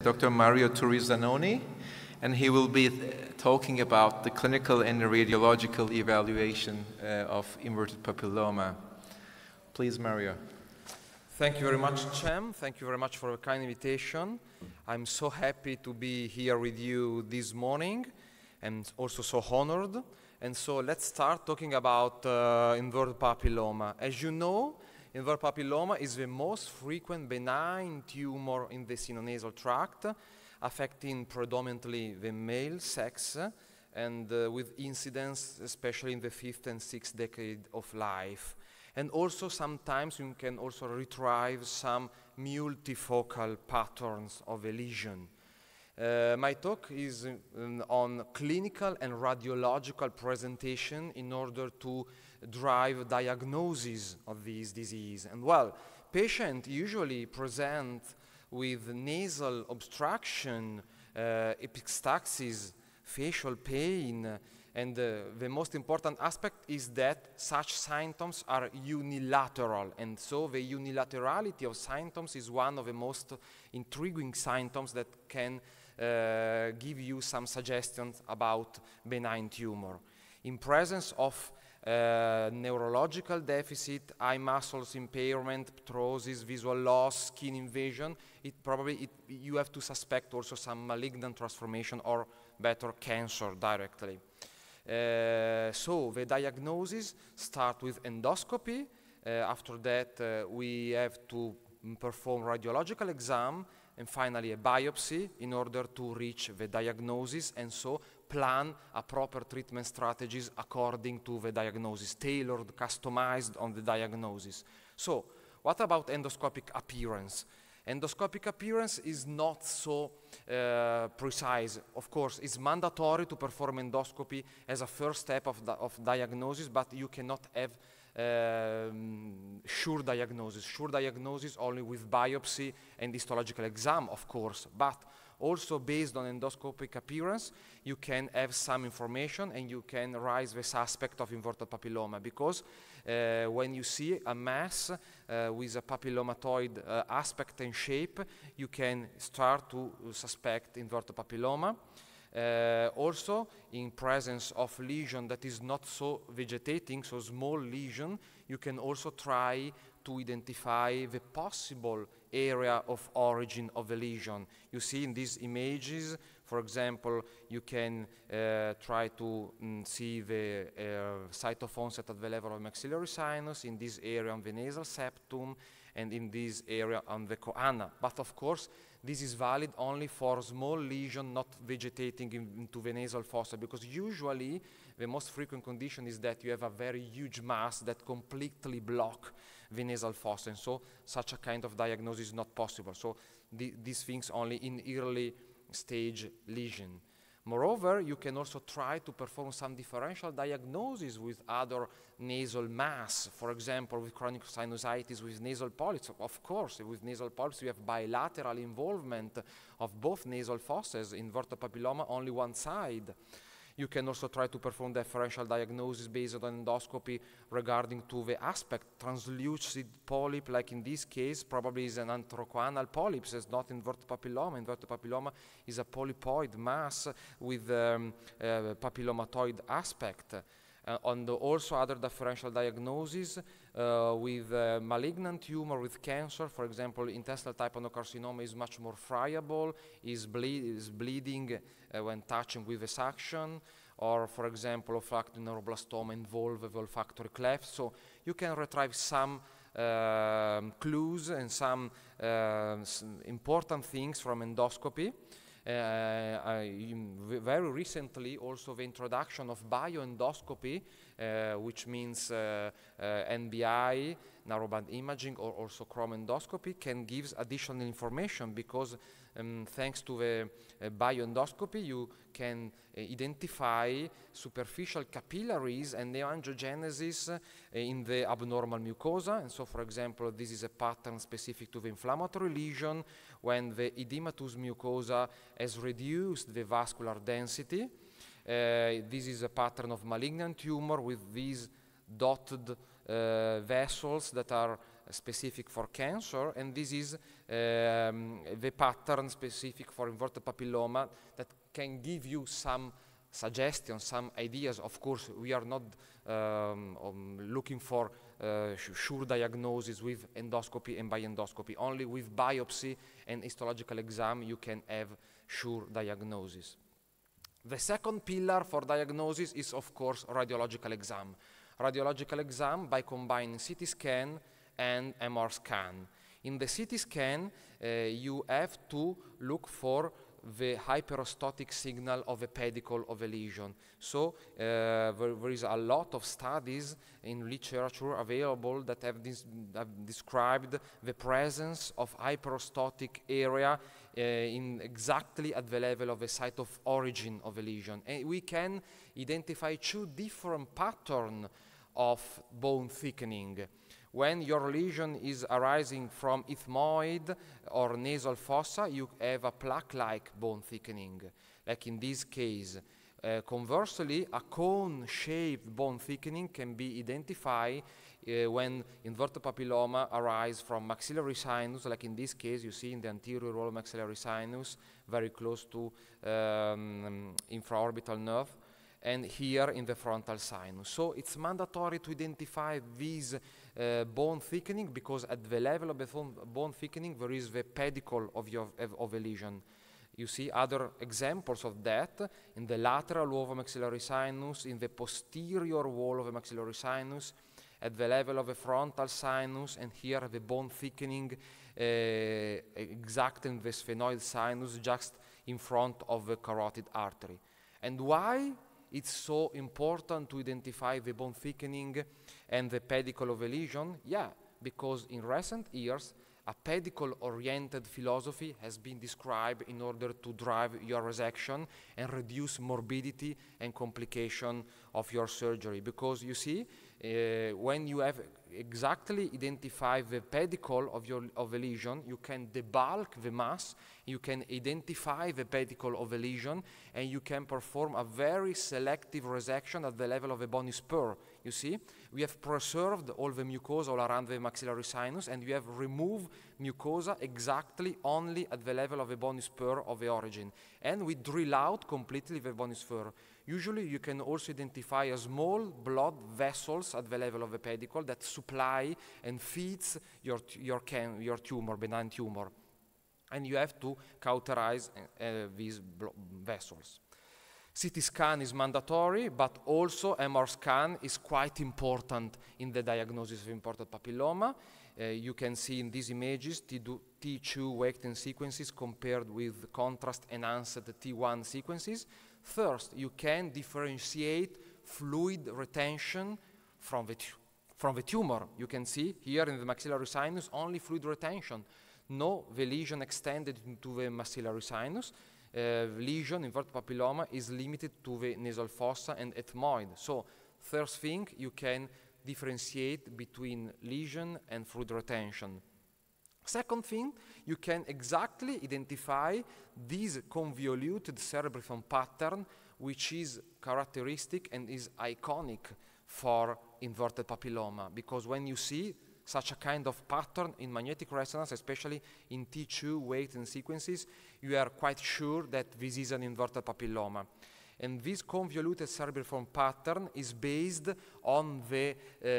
Dr. Mario Turri-Zanoni, and he will be talking about the clinical and radiological evaluation of inverted papilloma. Please, Mario. Thank you very much, Cem. Thank you very much for a kind invitation. I'm so happy to be here with you this morning and also so honored. And so let's start talking about inverted papilloma. As you know, inverted papilloma is the most frequent benign tumor in the sinonasal tract, affecting predominantly the male sex and with incidence especially in the 5th and 6th decade of life. And also sometimes you can also retrieve some multifocal patterns of a lesion. My talk is on clinical and radiological presentation in order to drive diagnosis of this disease. And well, patients usually present with nasal obstruction, epistaxis, facial pain, and the most important aspect is that such symptoms are unilateral, and so the unilaterality of symptoms is one of the most intriguing symptoms that can give you some suggestions about benign tumor. In presence of neurological deficit, eye muscles impairment, ptosis, visual loss, skin invasion, you have to suspect also some malignant transformation or better cancer directly. So the diagnosis starts with endoscopy. After that, we have to perform radiological exam and finally a biopsy in order to reach the diagnosis and so plan a proper treatment strategies according to the diagnosis, tailored, customized on the diagnosis. So what about endoscopic appearance? Endoscopic appearance is not so precise. Of course, it's mandatory to perform endoscopy as a first step of diagnosis, but you cannot have sure diagnosis. Sure diagnosis only with biopsy and histological exam, of course, but also based on endoscopic appearance, you can have some information and you can raise the suspect of inverted papilloma because when you see a mass with a papillomatoid aspect and shape, you can start to suspect inverted papilloma. Also, in presence of lesion that is not so vegetating, so small lesion, you can also try to identify the possible area of origin of the lesion. You see in these images, for example, you can try to see the site of onset at the level of maxillary sinus, in this area on the nasal septum, and in this area on the choana. But of course, this is valid only for small lesion not vegetating into the nasal fossa, because usually the most frequent condition is that you have a very huge mass that completely block the nasal fossa, and so such a kind of diagnosis is not possible. So these things only in early stage lesion. Moreover, you can also try to perform some differential diagnosis with other nasal mass. For example, with chronic sinusitis with nasal polyps. Of course, with nasal polyps, you have bilateral involvement of both nasal fosses. Inverted papilloma, only one side. You can also try to perform differential diagnosis based on endoscopy regarding to the aspect. Translucid polyp, like in this case, probably is an antrochoanal polyps. It's not inverted papilloma. Inverted papilloma is a polypoid mass with papillomatoid aspect. Also other differential diagnosis with malignant tumor with cancer. For example, intestinal type adenocarcinoma is much more friable, is bleeding when touching with a suction, or for example, olfactory neuroblastoma involve the olfactory cleft. So you can retrieve some clues and some important things from endoscopy. Very recently, also the introduction of bioendoscopy, which means NBI, narrowband imaging, or also chromendoscopy, can give additional information because thanks to the bioendoscopy, you can identify superficial capillaries and neoangiogenesis in the abnormal mucosa. And so, for example, this is a pattern specific to the inflammatory lesion when the edematous mucosa has reduced the vascular density. This is a pattern of malignant tumor with these dotted vessels that are specific for cancer, and this is the pattern specific for inverted papilloma that can give you some suggestions, some ideas. Of course, we are not looking for sure diagnosis with endoscopy and by endoscopy. Only with biopsy and histological exam you can have sure diagnosis. The second pillar for diagnosis is, of course, radiological exam. Radiological exam by combining CT scan and MR scan. In the CT scan, you have to look for the hyperostotic signal of a pedicle of a lesion. So there is a lot of studies in literature available that have described the presence of hyperostotic area exactly at the level of the site of origin of a lesion. And we can identify two different patterns of bone thickening. When your lesion is arising from ethmoid or nasal fossa, you have a plaque-like bone thickening, like in this case. Conversely, a cone-shaped bone thickening can be identified when inverted papilloma arise from maxillary sinus, like in this case you see in the anterior wall of maxillary sinus, very close to infraorbital nerve, and here in the frontal sinus. So it's mandatory to identify these bone thickening, because at the level of the bone thickening there is the pedicle of a lesion. You see other examples of that in the lateral wall of the maxillary sinus, in the posterior wall of the maxillary sinus, at the level of the frontal sinus, and here the bone thickening exactly in the sphenoid sinus, just in front of the carotid artery. And why it's so important to identify the bone thickening and the pedicle of a lesion? Yeah, because in recent years, a pedicle-oriented philosophy has been described in order to drive your resection and reduce morbidity and complication of your surgery. Because you see, when you have exactly identified the pedicle of a lesion, you can debulk the mass, you can identify the pedicle of a lesion, and you can perform a very selective resection at the level of a bony spur. You see, we have preserved all the mucosa all around the maxillary sinus, and we have removed mucosa exactly only at the level of a bony spur of the origin. And we drill out completely the bony spur. Usually you can also identify a small blood vessels at the level of the pedicle that supply and feeds your tumor, benign tumor. And you have to cauterize these vessels. CT scan is mandatory, but also MR scan is quite important in the diagnosis of inverted papilloma. You can see in these images T2 Waketon sequences compared with contrast-enhanced T1 sequences. First, you can differentiate fluid retention from the tumor. You can see here in the maxillary sinus only fluid retention. No, the lesion extended into the maxillary sinus. Lesion, inverted papilloma, is limited to the nasal fossa and ethmoid. So, first thing, you can differentiate between lesion and fluid retention. Second thing, you can exactly identify this convoluted cerebriform pattern, which is characteristic and is iconic for inverted papilloma, because when you see such a kind of pattern in magnetic resonance, especially in T2 Waketon sequences, you are quite sure that this is an inverted papilloma. And this convoluted cerebriform pattern is based on the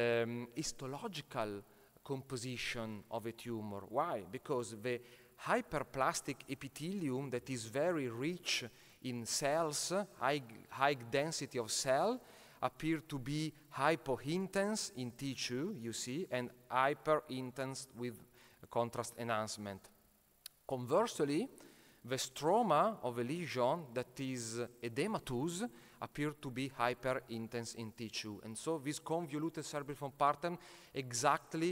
histological composition of a tumor. Why? Because the hyperplastic epithelium that is very rich in cells, high density of cell, appear to be hypointense in T2, you see, and hyperintense with contrast enhancement. Conversely, the stroma of a lesion that is edematous appear to be hyperintense in T2. And so this convoluted cerebriform pattern exactly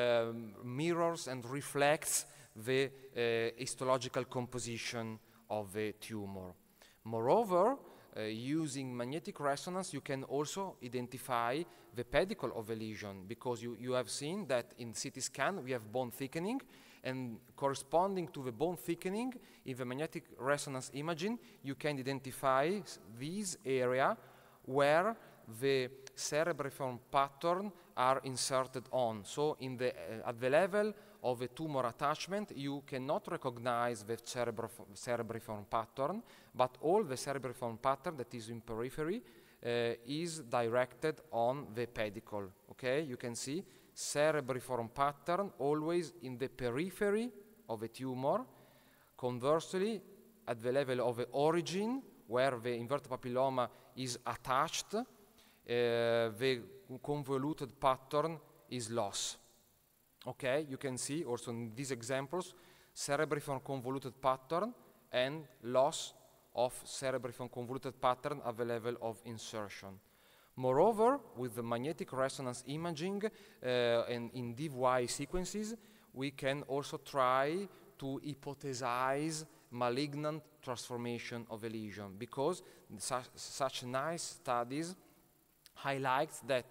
mirrors and reflects the histological composition of the tumor. Moreover, using magnetic resonance, you can also identify the pedicle of a lesion, because you have seen that in CT scan we have bone thickening, and corresponding to the bone thickening in the magnetic resonance imaging, you can identify this area where the cerebriform pattern are inserted on. So at the level of a tumor attachment, you cannot recognize the cerebriform pattern, but all the cerebriform pattern that is in periphery is directed on the pedicle. Okay, you can see cerebriform pattern always in the periphery of a tumor. Conversely, at the level of the origin, where the inverted papilloma is attached, the convoluted pattern is lost. Okay, you can see also in these examples, cerebriform convoluted pattern and loss of cerebriform convoluted pattern at the level of insertion. Moreover, with the magnetic resonance imaging and in DIV-Y sequences, we can also try to hypothesize malignant transformation of a lesion, because such nice studies highlight that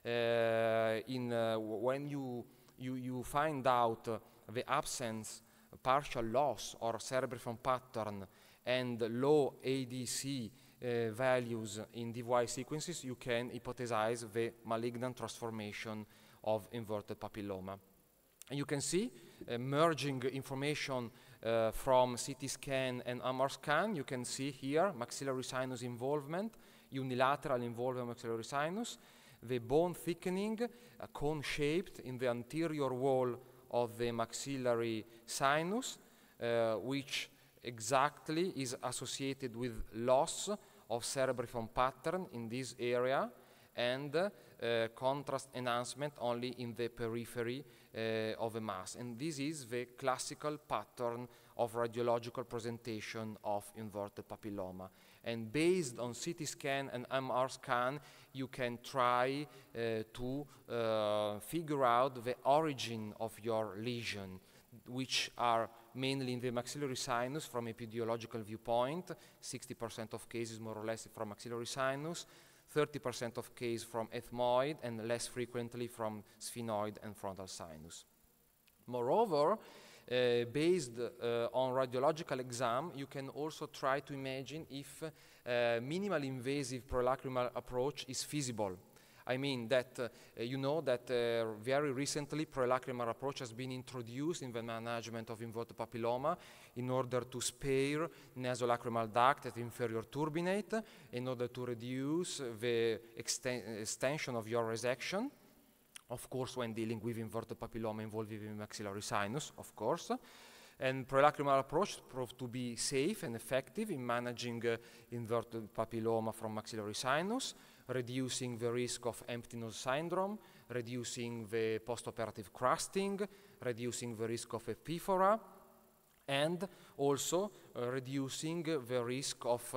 when you find out the absence, partial loss or cerebriform pattern and low ADC values in DIV-Y sequences, you can hypothesize the malignant transformation of inverted papilloma. And you can see merging information from CT scan and MR scan. You can see here maxillary sinus involvement, unilateral involvement of maxillary sinus, the bone thickening, cone-shaped in the anterior wall of the maxillary sinus, which exactly is associated with loss of cerebriform pattern in this area, and contrast enhancement only in the periphery of a mass. And this is the classical pattern of radiological presentation of inverted papilloma. And based on CT scan and MR scan, you can try to figure out the origin of your lesion, which are mainly in the maxillary sinus from epidemiological viewpoint, 60% of cases more or less from maxillary sinus, 30% of cases from ethmoid, and less frequently from sphenoid and frontal sinus. Moreover, based on radiological exam, you can also try to imagine if minimally invasive prolacrimal approach is feasible. I mean that you know that very recently prolacrimal approach has been introduced in the management of inverted papilloma in order to spare nasolacrimal duct at inferior turbinate, in order to reduce the extension of your resection, of course when dealing with inverted papilloma involving the maxillary sinus, of course. And prolacrimal approach proved to be safe and effective in managing inverted papilloma from maxillary sinus, reducing the risk of empty nose syndrome, reducing the postoperative crusting, reducing the risk of epiphora, and also reducing the risk of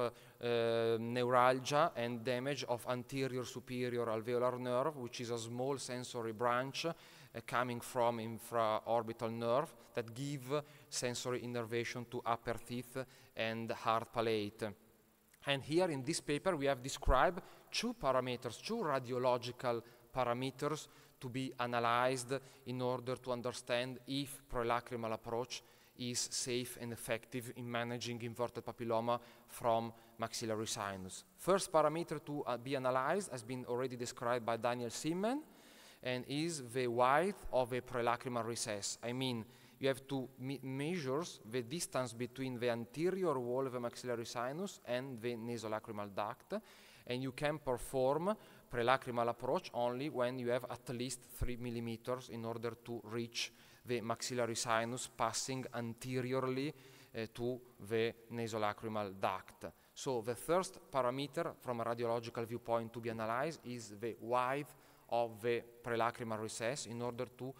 neuralgia and damage of anterior superior alveolar nerve, which is a small sensory branch coming from infraorbital nerve that give sensory innervation to upper teeth and hard palate. And here in this paper we have described two parameters, two radiological parameters to be analyzed in order to understand if prolacrimal approach is safe and effective in managing inverted papilloma from maxillary sinus. First parameter to be analyzed has been already described by Daniel Simen, and is the width of a prolacrimal recess. I mean, you have to measure the distance between the anterior wall of the maxillary sinus and the nasolacrimal duct, and you can perform prolacrimal approach only when you have at least 3 millimeters in order to reach the maxillary sinus passing anteriorly to the nasolacrimal duct. So the first parameter from a radiological viewpoint to be analyzed is the width of the prolacrimal recess in order to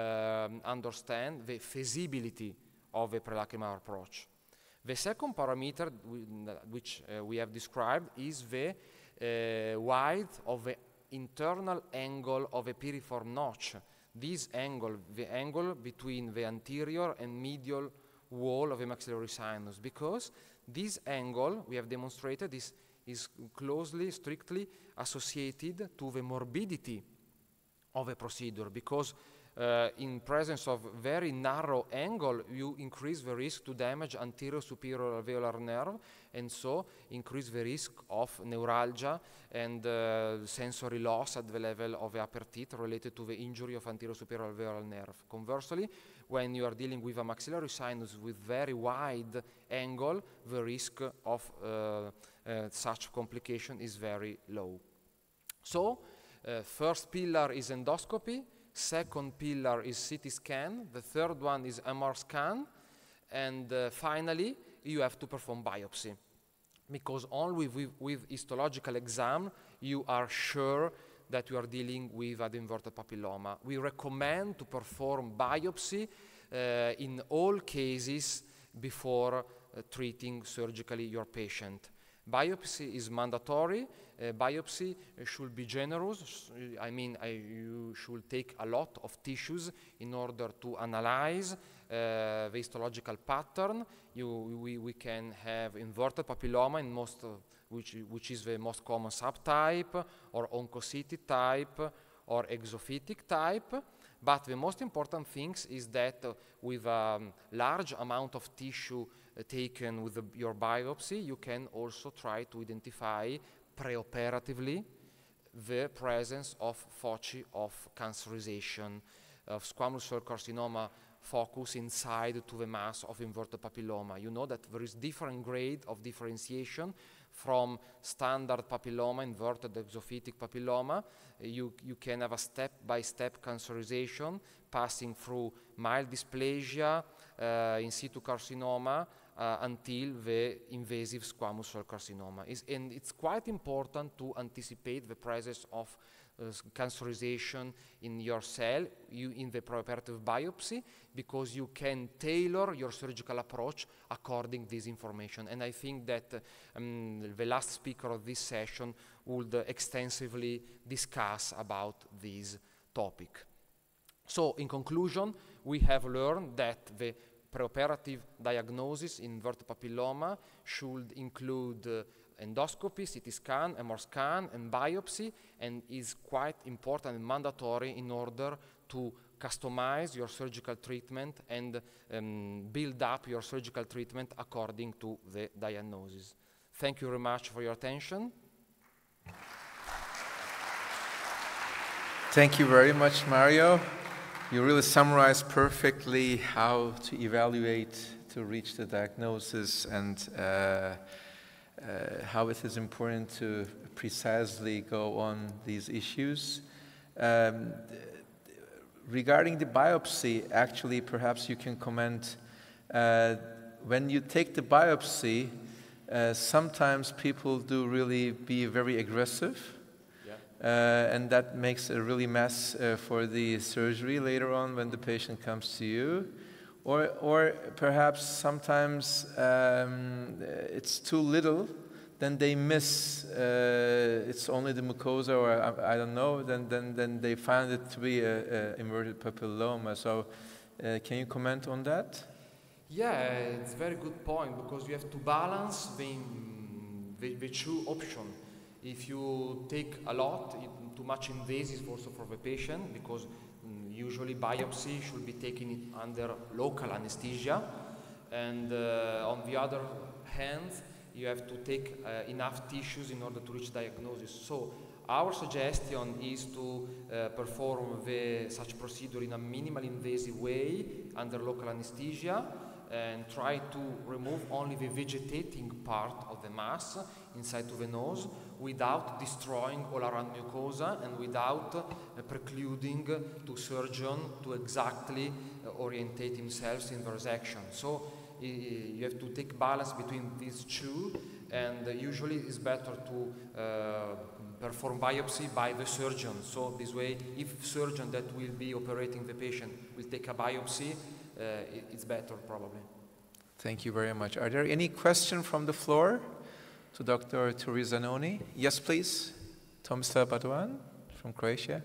understand the feasibility of a prolacrimal approach. The second parameter which we have described is the width of the internal angle of a piriform notch. This angle, the angle between the anterior and medial wall of a maxillary sinus, because this angle, we have demonstrated, is closely, strictly associated to the morbidity of a procedure, because in presence of very narrow angle, you increase the risk to damage anterior superior alveolar nerve, and so increase the risk of neuralgia and sensory loss at the level of the upper teeth related to the injury of anterior superior alveolar nerve. Conversely, when you are dealing with a maxillary sinus with very wide angle, the risk of such complication is very low. So, first pillar is endoscopy, second pillar is CT scan, the third one is MR scan, and finally you have to perform biopsy. Because only with histological exam you are sure that you are dealing with an inverted papilloma. We recommend to perform biopsy in all cases before treating surgically your patient. Biopsy is mandatory. Biopsy should be generous. I mean, you should take a lot of tissues in order to analyze the histological pattern. We can have inverted papilloma in most, which is the most common subtype, or oncocytic type, or exophytic type. But the most important thing is that with a large amount of tissue taken with your biopsy, you can also try to identify preoperatively the presence of foci of cancerization, of squamous cell carcinoma focus inside to the mass of inverted papilloma. You know that there is different grade of differentiation from standard papilloma, inverted exophytic papilloma. You can have a step-by-step cancerization passing through mild dysplasia, in situ carcinoma, until the invasive squamous cell carcinoma. And it's quite important to anticipate the presence of cancerization in your cell in the preoperative biopsy, because you can tailor your surgical approach according to this information. And I think that the last speaker of this session would extensively discuss about this topic. So in conclusion, we have learned that the preoperative diagnosis in inverted papilloma should include endoscopy, CT scan, MR scan, and biopsy, and is quite important and mandatory in order to customize your surgical treatment and build up your surgical treatment according to the diagnosis. Thank you very much for your attention. Thank you very much, Mario. You really summarized perfectly how to evaluate to reach the diagnosis, and how it is important to precisely go on these issues. Regarding the biopsy, actually, perhaps you can comment, when you take the biopsy, sometimes people do really be very aggressive. And that makes a really mess for the surgery later on when the patient comes to you. Or perhaps sometimes it's too little, then they miss, it's only the mucosa, or I don't know, then they find it to be an inverted papilloma. So can you comment on that? Yeah, it's a very good point, because you have to balance the two options. If you take a lot, too much invasive also for the patient, because usually biopsy should be taken under local anesthesia, and on the other hand, you have to take enough tissues in order to reach diagnosis. So our suggestion is to perform such procedure in a minimally invasive way under local anesthesia, and try to remove only the vegetating part of the mass inside to the nose, without destroying all around mucosa, and without precluding to surgeon to exactly orientate himself in the resection. So you have to take balance between these two, and usually it's better to perform biopsy by the surgeon. So this way, if surgeon that will be operating the patient will take a biopsy, it's better probably. Thank you very much. Are there any questions from the floor to Dr. Turi Zanoni? Yes, please. Tomislav Badovan from Croatia.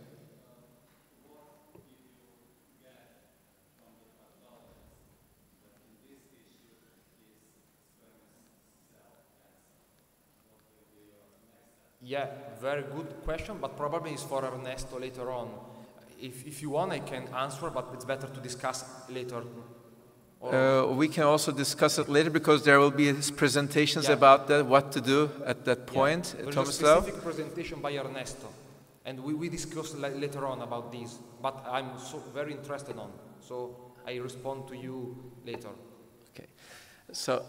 Yeah, very good question, but probably it's for Ernesto later on. If you want, I can answer, but it's better to discuss later. We can also discuss it later because there will be presentations Yeah. about that, what to do at that point. There's a Tomislav? specific presentation by Ernesto, and we discuss later on about this, but I'm so very interested on, so I respond to you later. Okay. So,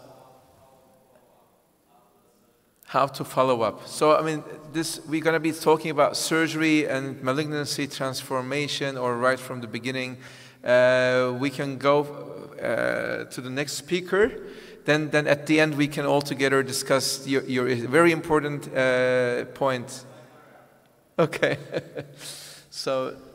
how to follow up. So, I mean, we're going to be talking about surgery and malignancy transformation, or right from the beginning. We can go to the next speaker. Then at the end, we can all together discuss your very important point. Okay. So.